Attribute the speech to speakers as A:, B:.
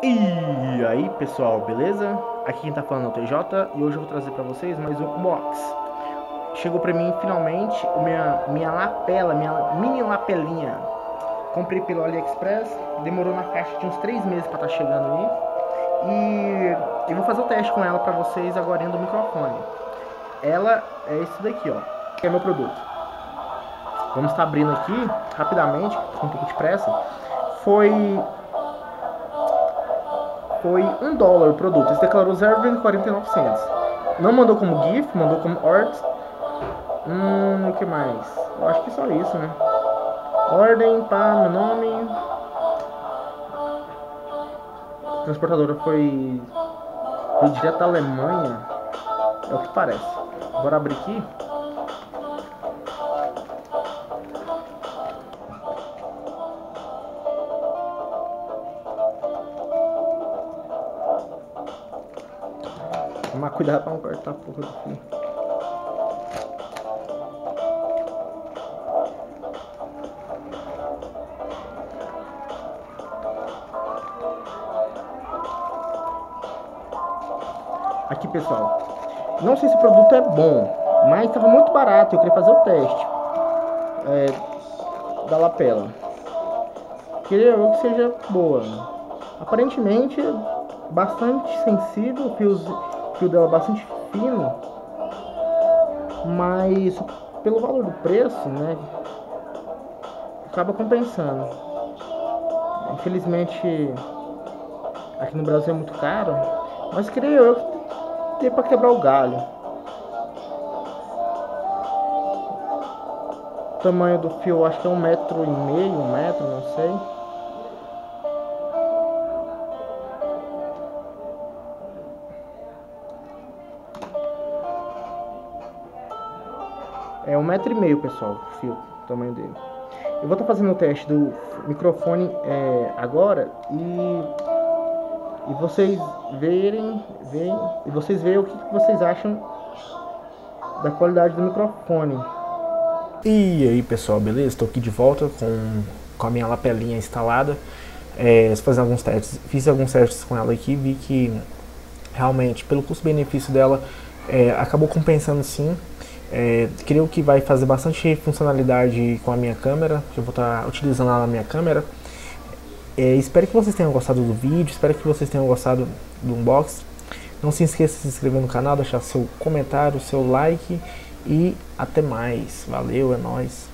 A: E aí pessoal, beleza? Aqui quem tá falando é o TJ e hoje eu vou trazer pra vocês mais um unbox. Chegou pra mim finalmente minha lapela, minha mini lapelinha. Comprei pelo AliExpress, demorou na caixa de uns 3 meses pra tá chegando aí. E eu vou fazer o teste com ela pra vocês agora do microfone. Ela é esse daqui, ó, que é meu produto. Vamos estar abrindo aqui rapidamente, com um pouco de pressa. Foi $1 o produto. Esse declarou 0,49 centos. Não mandou como GIF, mandou como ORT. O que mais? Eu acho que só isso, né? Ordem, pá, meu nome. A transportadora foi direto da Alemanha. É o que parece. Bora abrir aqui. Tomar cuidado pra não cortar a porra do fio. Aqui pessoal, não sei se o produto é bom, mas estava muito barato, eu queria fazer o teste da lapela. Queria eu que seja boa. Aparentemente bastante sensível, o fio dela bastante fino, mas pelo valor do preço, né, acaba compensando. Infelizmente aqui no Brasil é muito caro, mas queria eu ter para quebrar o galho. O tamanho do fio acho que é 1,5 metro, 1 metro, não sei. É 1,5 metro, pessoal, o fio, o tamanho dele. Eu vou estar fazendo o teste do microfone agora e vocês veem o que vocês acham da qualidade do microfone. E aí pessoal, beleza? Estou aqui de volta com a minha lapelinha instalada. Fiz alguns testes com ela aqui, vi que realmente pelo custo-benefício dela acabou compensando sim. Creio que vai fazer bastante funcionalidade com a minha câmera, que eu vou estar utilizando ela na minha câmera. Espero que vocês tenham gostado do vídeo, espero que vocês tenham gostado do unboxing. Não se esqueça de se inscrever no canal, deixar seu comentário, seu like e até mais. Valeu, é nóis.